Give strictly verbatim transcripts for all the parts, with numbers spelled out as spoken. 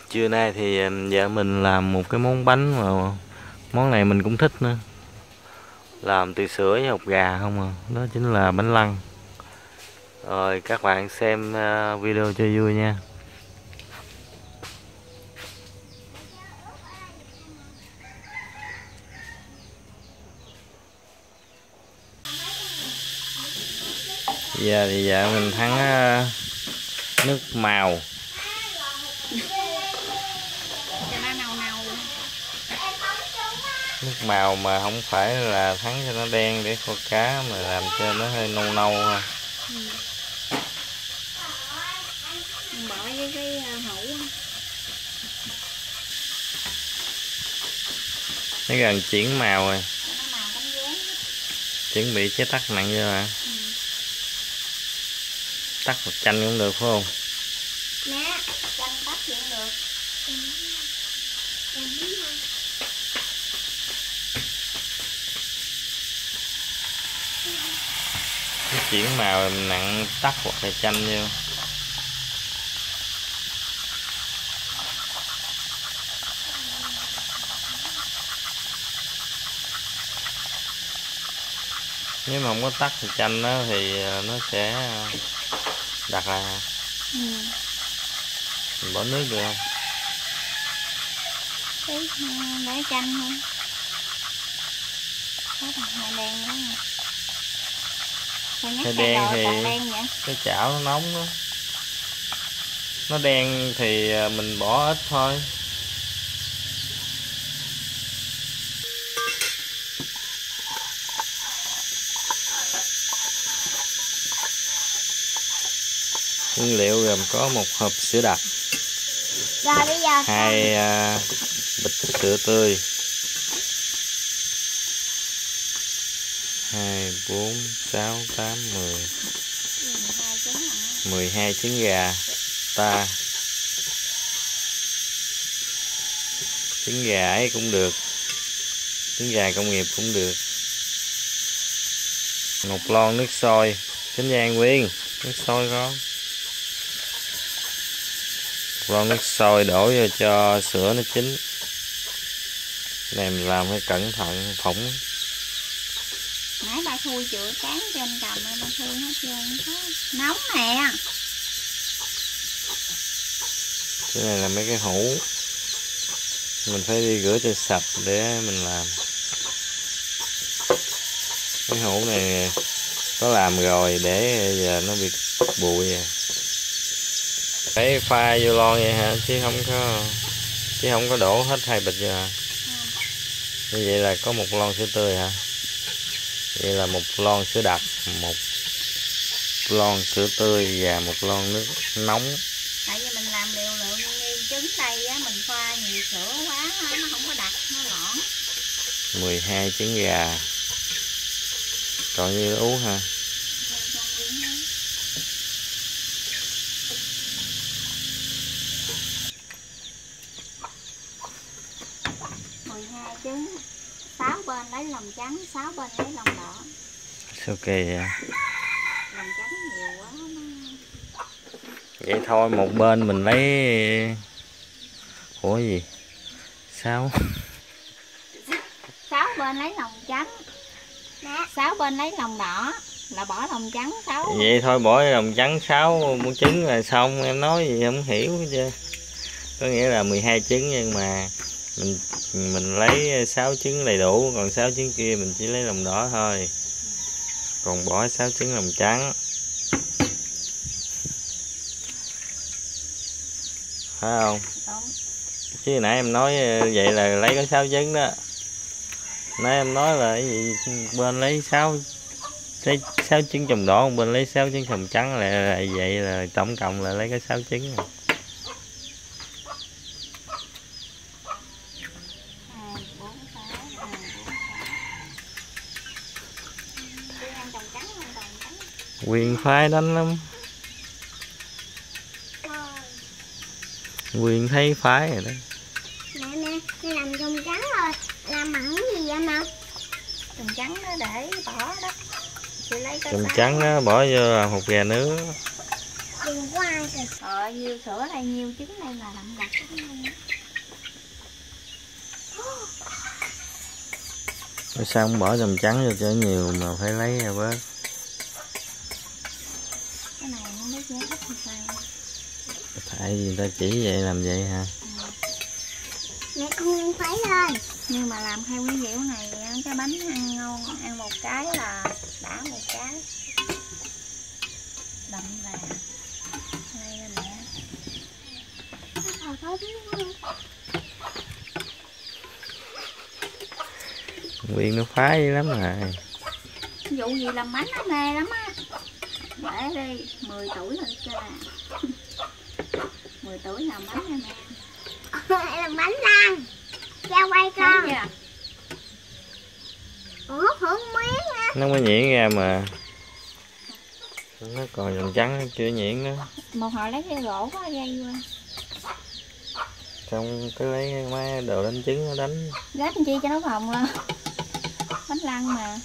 Trưa nay thì vợ mình làm một cái món bánh mà món này mình cũng thích nữa. Làm từ sữa với hột gà không à. Đó chính là bánh lăng. Rồi các bạn xem video cho vui nha. Giờ thì vợ mình thắng nước màu. Nước màu mà không phải là thắng cho nó đen để kho cá, mà làm cho nó hơi nâu nâu ha. Ừ. Bỏ với cái hũ. Nó gần chuyển màu rồi. Chuẩn bị chế tắc nặng chưa hả? Ừ. Tắc một chanh cũng được phải không? Nè, chanh tắc cũng được. Ừ. Cái chuyển màu nặng tắc hoặc là chanh vô. Nếu mà không có tắc thì chanh đó thì nó sẽ đặt lại hả? Ừ. Mình bỏ nước được không? Để chanh thôi. Có thằng đen đó. Cái đen thì đen vậy? Cái chảo nó nóng đó. Nó đen thì mình bỏ ít thôi. Nguyên liệu gồm có một hộp sữa đặc, rồi bây giờ hai uh, bịch sữa tươi, hai, bốn, sáu, tám, mười, mười hai trứng gà ta. Trứng gà ấy cũng được, trứng gà công nghiệp cũng được. Một lon nước sôi. Chánh Giang Nguyên, nước sôi con. Một lon nước sôi đổ vô cho sữa nó chín. Này mình làm phải cẩn thận phỏng. Nãy ba thui chữa cán trên cầm ba thui hết trơn. Nóng nè. Cái này là mấy cái hũ. Mình phải đi rửa cho sạch để mình làm. Cái hũ này có làm rồi để giờ nó bị bụi rồi. Phải pha vô lon vậy hả, chứ không có chứ không có đổ hết hai bịch vô hả? Như vậy là có một lon sữa tươi hả? Vậy là một lon sữa đặc, một lon sữa tươi và một lon nước nóng. Tại vì mình làm liều lượng như trứng đây á, mình pha nhiều sữa quá nó không có đặc, nó loãng. mười hai trứng gà. Còn như uống hả? mười hai trứng, sáu bên lấy lòng trắng, sáu bên lấy lòng đỏ. Sao kỳ vậy? Lòng trắng nhiều quá nó... Vậy thôi, một bên mình lấy... Ủa gì? Sáu Sáu bên lấy lòng trắng, sáu bên lấy lòng đỏ, là bỏ lòng trắng sáu. Vậy thôi bỏ lòng trắng sáu muỗng trứng là xong. Em nói gì không hiểu chứ. Có nghĩa là mười hai trứng nhưng mà mình mình lấy sáu trứng đầy đủ, còn sáu trứng kia mình chỉ lấy lòng đỏ thôi. Còn bỏ sáu trứng lòng trắng. Phải không? Đúng. Chứ nãy em nói vậy là lấy có sáu trứng đó. Nãy em nói là cái gì bên lấy sáu lấy sáu trứng chồng đỏ, bên lấy sáu trứng chồng trắng, lại là vậy là tổng cộng là lấy có sáu trứng rồi. Quyền phái đánh lắm. Quyền thấy phái rồi đó. Mẹ nè, mẹ làm trồng trắng rồi, làm bằng gì vậy mà? Trồng trắng nó để bỏ đó. Chị lấy cái trồng trắng đó bỏ vô hột gà nướng. Tiền của ai kìa. Ờ, nhiêu sữa đây, nhiêu trứng đây là đậm đặc lắm. Sao không bỏ dầm trắng vô cho nhiều mà phải lấy ra bớt. Cái này không biết giá thích thì sao. Tại vì người ta chỉ vậy làm vậy hả? Ừ. Mẹ con khuấy lên. Nhưng mà làm theo cái kiểu này cái bánh ăn ngon, ăn một cái là đã một cái. Đậm đà. Đây là mẹ. Thôi thôi biết Nguyên nó phá dữ lắm rồi. Vụ gì làm bánh nó mê lắm á. Để đi, mười tuổi rồi chưa à. mười tuổi làm bánh nha mẹ. làm bánh lan. Ra quay con. Thấy chưa? Ủa hưởng miếng á. Nó mới nhuyễn ra mà. Nó còn dầm trắng nó chưa nhuyễn đó. Một hồi lấy cái gỗ có dây qua. Xong cứ lấy cái máy đồ đánh trứng nó đánh. Gác làm chi cho nó phòng lên. Bánh lăng mà.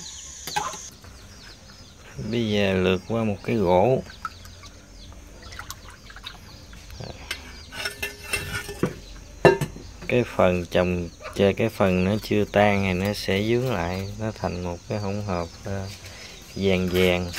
Bây giờ lượt qua một cái gỗ. Cái phần chồng chơi cái phần nó chưa tan thì nó sẽ dướng lại, nó thành một cái hỗn hợp uh, vàng vàng.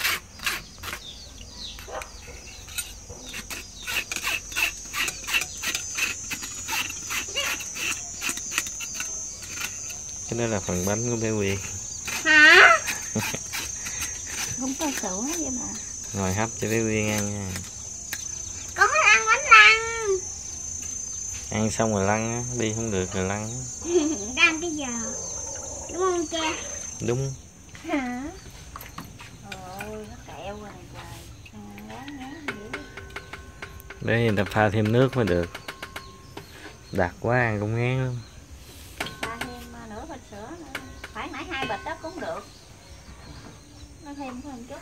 Cái đó là phần bánh của bé Quyên. Hả? Không có sữa vậy mà. Ngồi hấp cho bé Quyên ăn nha. Con thích ăn bánh lăng. Ăn xong rồi lăn á, đi không được rồi lăn á. Đang cái giờ. Đúng không cha? Đúng. Hả? Ôi, nó kẹo rồi này trời. Ăn ngán ngán dữ. Để người ta pha thêm nước mới được. Đặc quá ăn cũng ngán lắm. Pha thêm nửa bịch sữa nữa. Phải nãy hai bịch đó cũng được. Nó thêm có một chút.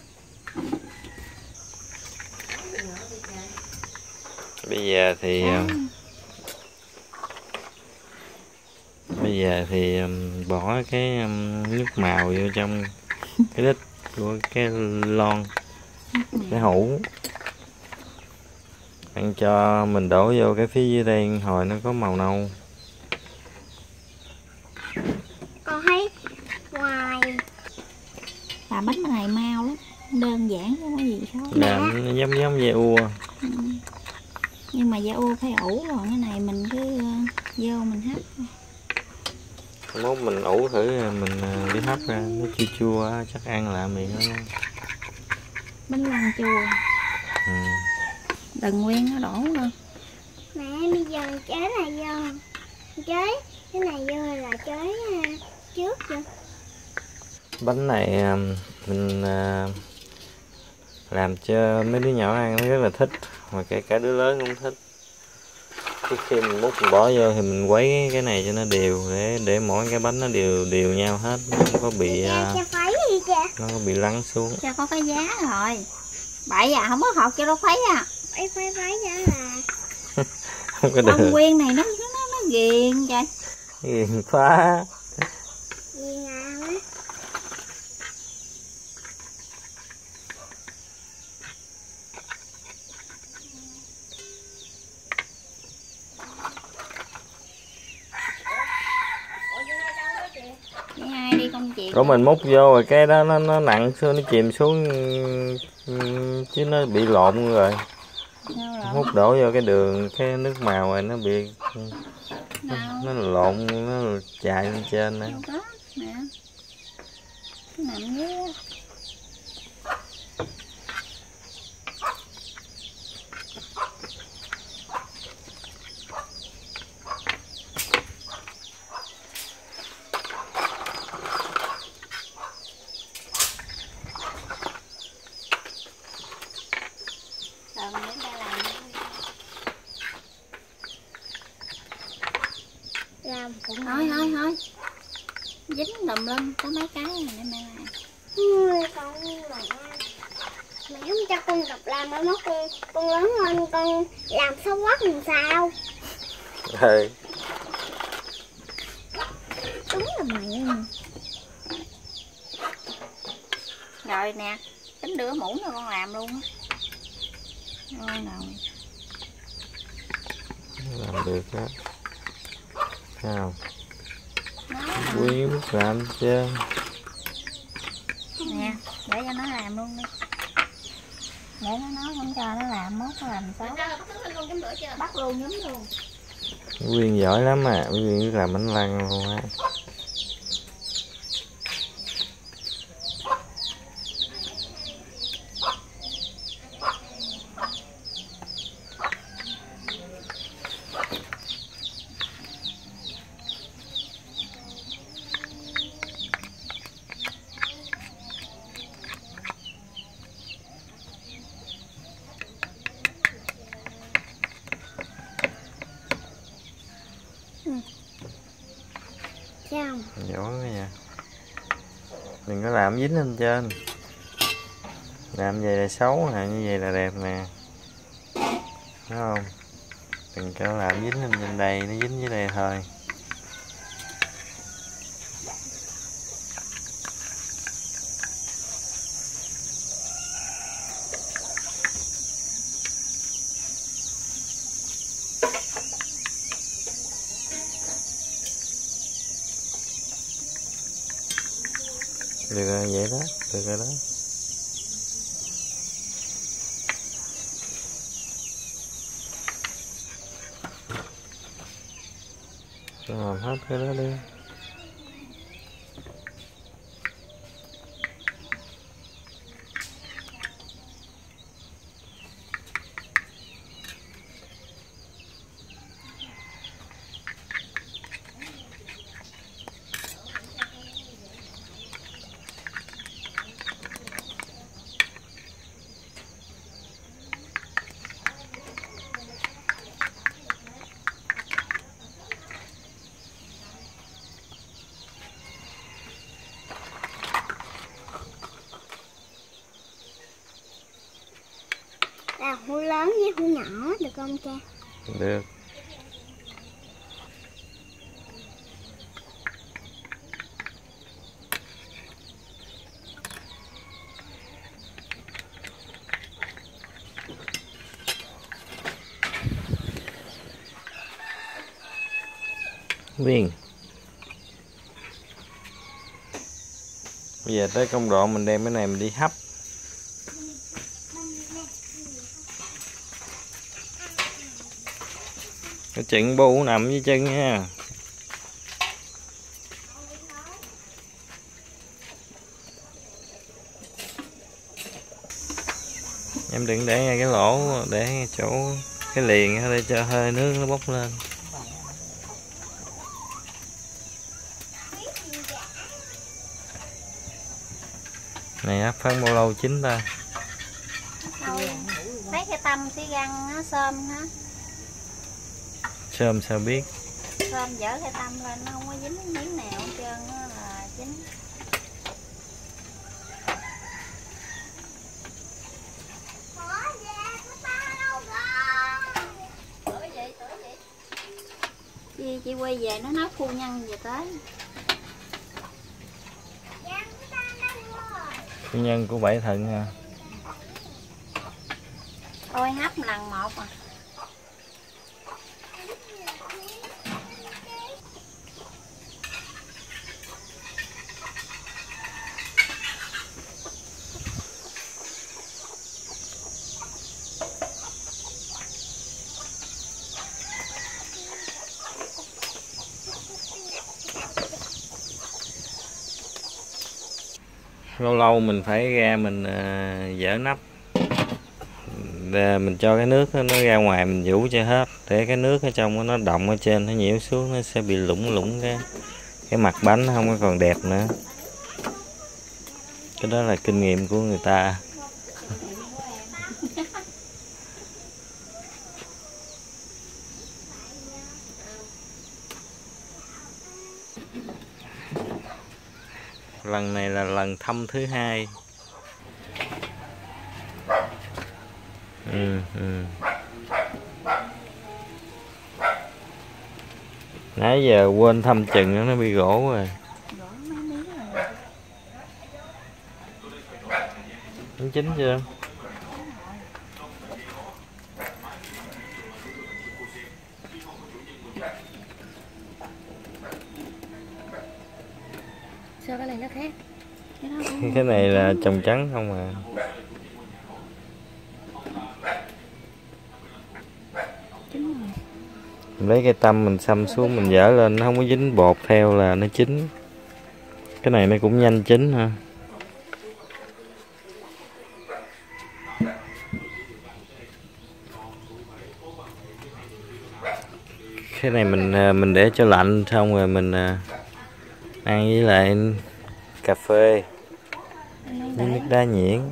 Bây giờ thì À. bây giờ thì um, bỏ cái um, nước màu vô trong cái đít của cái lon, cái hũ. Bạn cho mình đổ vô cái phía dưới đây hồi nó có màu nâu. Con thấy ngoài Làm bánh cái này mau lắm, đơn giản không có gì khó. Làm nó giống giống dây ua. Ừ. Nhưng mà da u phải ủ, còn cái này mình cứ uh, vô mình hấp. Mốt mình ủ thử mình uh, đi hấp ra, nó chua chua chắc ăn lại miệng nó. Bánh lăng chua. Ừ. Đừng nguyên nó đổ luôn. mẹ bây giờ chế này vô. Chế cái này vô là chế uh, trước chưa? Bánh này uh, mình uh, làm cho mấy đứa nhỏ ăn rất là thích, mà kể cả đứa lớn cũng thích. Trước khi mình múc mình bỏ vô thì mình quấy cái này cho nó đều, để để mỗi cái bánh nó đều đều nhau hết, nó không có bị Cha, uh, cha khuấy đi cha. nó không có bị lắng xuống. Cho có cái giá rồi. Bậy à, không có hột cho nó khuấy à. Khuấy khuấy khuấy cho là Không có Bông được. nguyên này nó nó nó ghiền trời. Ghiền quá. gì nào á. Cái hai đi con chị. Của mình múc vô rồi cái đó nó nó nặng xuống, nó chìm xuống chứ nó bị lộn rồi. Múc đổ vô cái đường cái nước màu này nó bị nó, nó lộn, nó chạy lên trên nữa. Đâu có, nè. Nó nằm dưới á. Rồi mình đến đây làm. Làm cũng Thôi thôi thôi. Dính đùm lên có mấy cái này để mẹ làm. Ui, con mà mẹ không cho con tập làm ở mất con con lớn hơn con làm xấu quắc làm sao? Ừ. Đúng là mẹ. Rồi nè, tính đưa muỗng cho con làm luôn á. Ngon nào. Làm được đó. Thấy không? Nó Quý biết làm chứ. nè, để cho nó làm luôn đi. Để nó nói không cho nó làm, mốt nó làm xấu. Bắt luôn, nhúm luôn. Quyên giỏi lắm à, Quyên biết làm bánh lăng luôn á. Chào. Giỏi quá nha. Đừng có làm dính lên trên. Làm vậy là xấu nè, như vậy là đẹp nè. Thấy không? Đừng có làm dính lên trên đây, nó dính dưới đây thôi. Được rồi, vậy đó, được rồi đó. Làm hết cái đó đi. Là hũ lớn với hũ nhỏ được không cha? Được. Viên. Bây giờ tới công đoạn mình đem cái này mình đi hấp. Cái chân bu nằm dưới chân nha. Em đừng để ngay cái lỗ, để chỗ cái liền để cho hơi nước nó bốc lên. Này hấp khoảng bao lâu chín ta? Thấy cái tâm xí găng nó xôm hả? Sơm sao biết? Xôm dở cái tâm lên nó không có dính miếng nào hết trơn á là chín. Chị, chị quay về nó nói phu nhân về tới. Phu nhân của Bảy Thận ha. Ôi hấp lần một à. Lâu lâu mình phải ra mình uh, dỡ nắp, để mình cho cái nước nó ra ngoài, mình vũ cho hết để cái nước ở trong nó động ở trên, nó nhiễu xuống nó sẽ bị lủng lủng cái cái mặt bánh nó không có còn đẹp nữa. Cái đó là kinh nghiệm của người ta. Lần này là lần thăm thứ hai. Ừ, ừ. Nãy giờ quên thăm chừng nó bị gỗ rồi. Nó chín chưa? nó khác. Cái, đó cái này là trồng trắng không à. Mình lấy cái tâm mình xăm xuống mình dở lên nó không có dính bột theo là nó chín. Cái này nó cũng nhanh chín ha. Cái này mình mình để cho lạnh xong rồi mình ăn với lại cà phê với nước đá nhuyễn.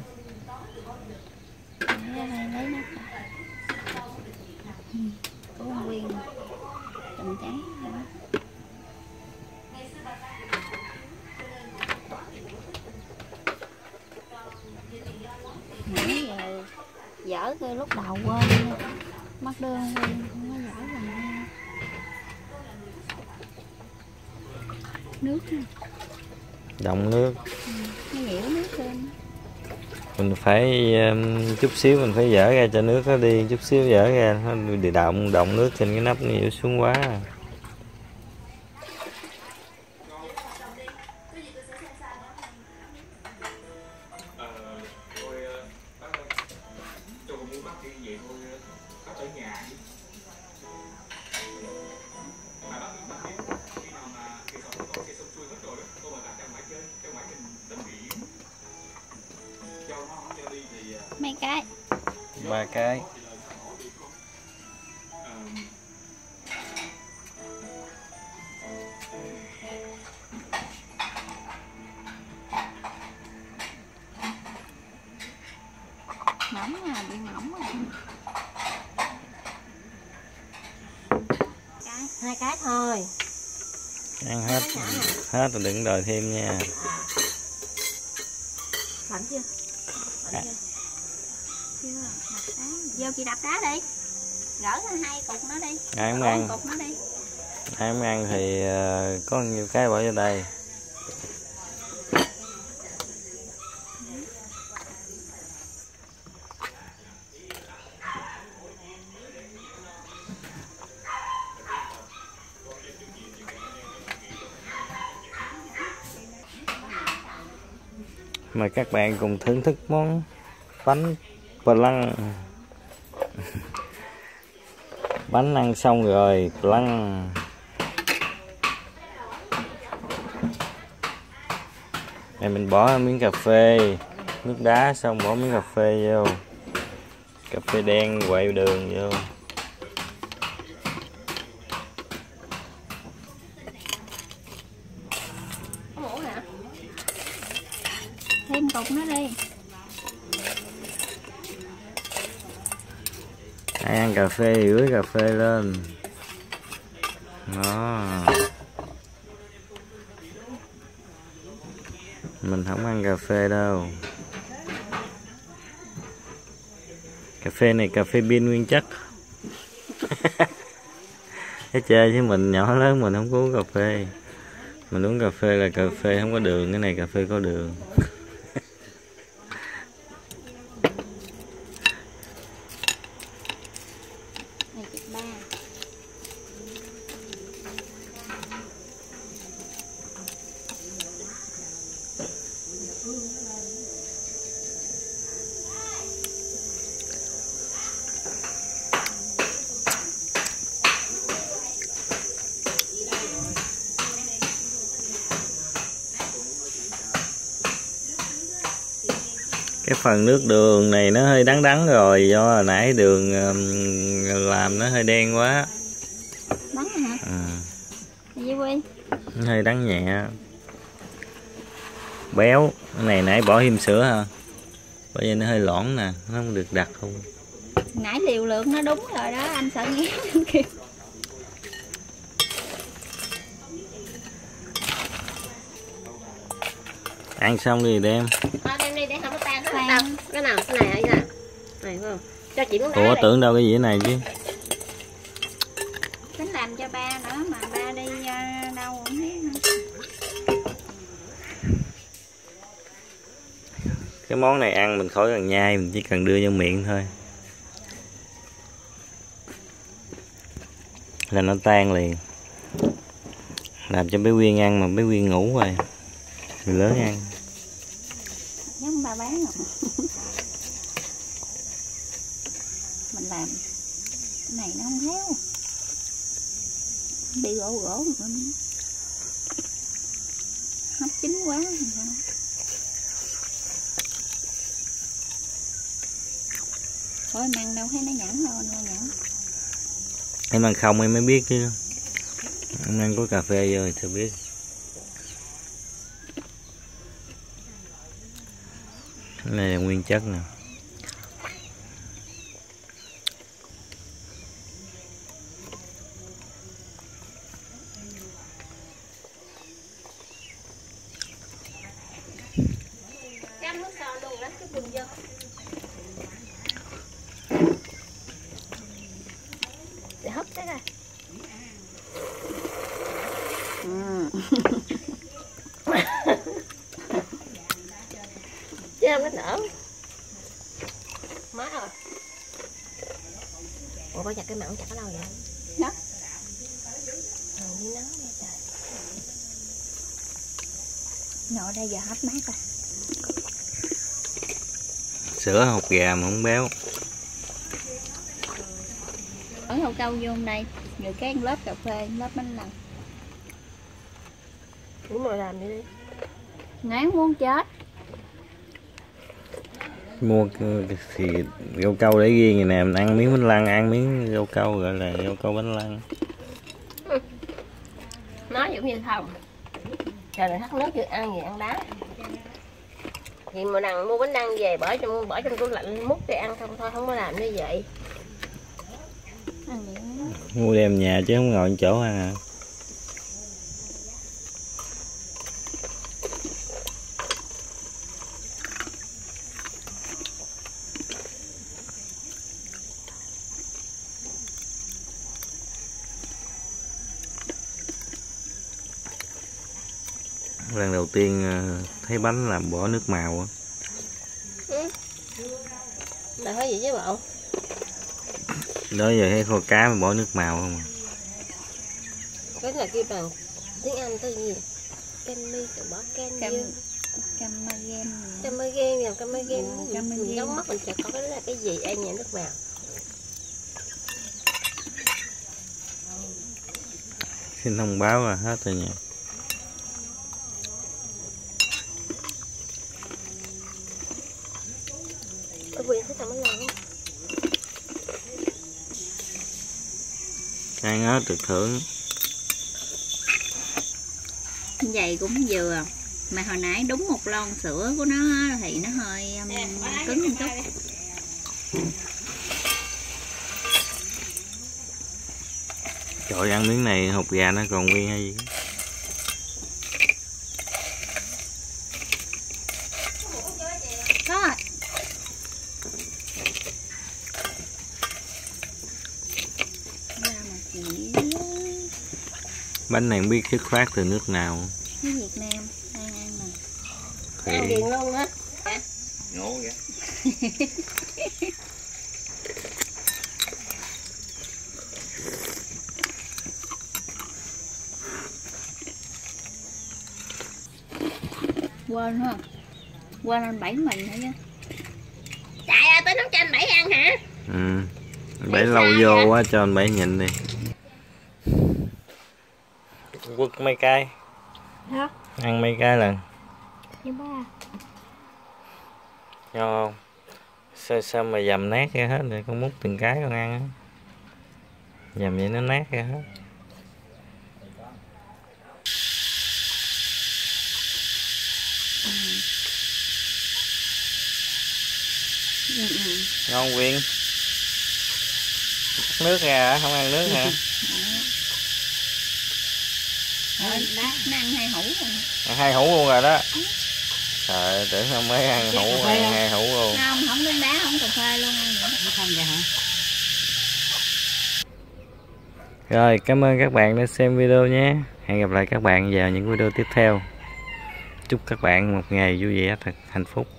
Dở cái lúc đầu quên mất đơn quên không có dở rồi. Nước Động nước. Ừ, nó nhiễu nước lên. Mình phải um, chút xíu mình phải dở ra cho nước nó đi, chút xíu dở ra nó đi động động nước trên cái nắp nó nhiễu xuống quá. Mấy cái? Ba cái. Mỏng à, bị mỏng à. Cái, hai cái thôi. Ăn hết, hết rồi đừng đòi thêm nha. Lạnh chưa? Lạnh chưa? Chưa, đập đá. Vô chị đập đá đi. Gỡ hai cục nó đi. Ai không ăn? Cục nó đi. Ai không ăn thì uh, có nhiều cái bỏ vô đây. Mời các bạn cùng thưởng thức món bánh flan. Bánh ăn xong rồi, flan. Này mình bỏ miếng cà phê, nước đá xong bỏ miếng cà phê vô. Cà phê đen quậy đường vô. Có muỗng hả? Thêm cục nó đi. Ai ăn cà phê thì ưới cà phê lên. Đó. Mình không ăn cà phê đâu. Cà phê này cà phê pin nguyên chất. Thấy chơi chứ mình nhỏ lớn mình không có uống cà phê. Mình uống cà phê là cà phê không có đường, cái này cà phê có đường. Cái phần nước đường này nó hơi đắng đắng rồi, do hồi nãy đường làm nó hơi đen quá. Đắng hả? À. Gì Quy? Nó hơi đắng nhẹ. Béo, cái này nãy bỏ thêm sữa ha. Bởi vì nó hơi loãng nè, nó không được đặc không. Nãy liều lượng nó đúng rồi đó, anh sợ nghe anh kêu. Ăn xong đi đem. Ờ, đem đi để không có tan. Cái nào? Cái nào? Cái này hả? Này phải không? Cho chị muốn đá. Ủa tưởng đâu cái gì này chứ. Tính làm cho ba nữa mà ba đi uh, đâu không biết nữa. Cái món này ăn mình khỏi cần nhai, mình chỉ cần đưa vô miệng thôi là nó tan liền. Làm cho bé Quyên ăn mà bé Quyên ngủ rồi. người lớn ăn. Giống ba bán rồi. Mình làm cái này nó không héo, bị gỗ gỗ mình hấp chín quá thì sao? Thôi em ăn đâu thấy nó nhẵn đâu, anh nhẵn. Em ăn không em mới biết chứ. Em ăn có cà phê vô thì sao biết. Cái này là nguyên chất nè. Để hấp cái này. Ừ. Chứ không nó nở. Má rồi. Ủa có chặt cái mặn chặt ở đâu vậy? Đó. Ừ, đi nắng đây trời. Ngồi đây giờ hấp mát rồi. Sữa hột gà mà không béo. Ở hậu câu vô đây, rồi cái lớp cà phê, lớp bánh lăng. Đúng rồi, làm đi đi. Ngán muốn chết. Mua thì rau câu để riêng này nè, mình ăn miếng bánh lăng, ăn miếng rau câu gọi là rau câu bánh lăng. Ừ. Nói giống như không. Trời này thắt nước chưa ăn gì ăn đá. Thì mà đằng mua bánh lăng về bỏ trong bỏ trong tủ lạnh múc để ăn không thôi, không có làm như vậy. Ăn vậy đó. Mua đem nhà chứ không ngồi chỗ ăn à. Lần đầu tiên thấy bánh làm bỏ nước màu á. Ừ. Là thấy gì chứ bộ? Đó giờ thấy kho cá mà bỏ nước màu không à. Cái là kêu bằng tiếng Anh tên gì? Candy, bỏ can Cam, vô. Camagen. Camagen, làm camagen. Ừ, camagen. Mình giống mắt mình chợt có cái đó là cái gì? Ăn nhẹ nước màu. Xin thông báo là hết rồi nha. Ở quyền thích làm bánh lăng không? Ăn hết được thưởng. Vậy cũng vừa. Mà hồi nãy đúng một lon sữa của nó thì nó hơi um, cứng một chút. Trời, ăn miếng này hột gà nó còn nguyên hay gì. Có rồi. Bánh này không biết xuất phát từ nước nào. Cái Việt Nam đang ăn nè. Thì... Ăn ghiền luôn á. Ngộ vậy. Quên ha. Quên anh bảy mình hả chứ. Trời ơi, tới nấu cho anh Bảy ăn hả? Ừ. Bảy lâu vô quá cho anh Bảy nhìn đi. Quất mấy cái. Hả? Ăn mấy cái lần. Như ba. Ngon không? Sao, sao mà dầm nát ra hết rồi, con múc từng cái con ăn á. Dầm vậy nó nát ra hết. Ừ, ừ. Ngon Quyên. Nước ra hả? Không ăn nước hả? Rồi, nó ăn hai hũ rồi. Ăn hai hũ luôn rồi đó. Trời ơi, tưởng không mới ăn hũ, ăn hai hũ luôn. Không, không nước đá, không cà phê luôn. Ăn vậy đó. Không vậy hả? Rồi, cảm ơn các bạn đã xem video nhé. Hẹn gặp lại các bạn vào những video tiếp theo. Chúc các bạn một ngày vui vẻ thật hạnh phúc.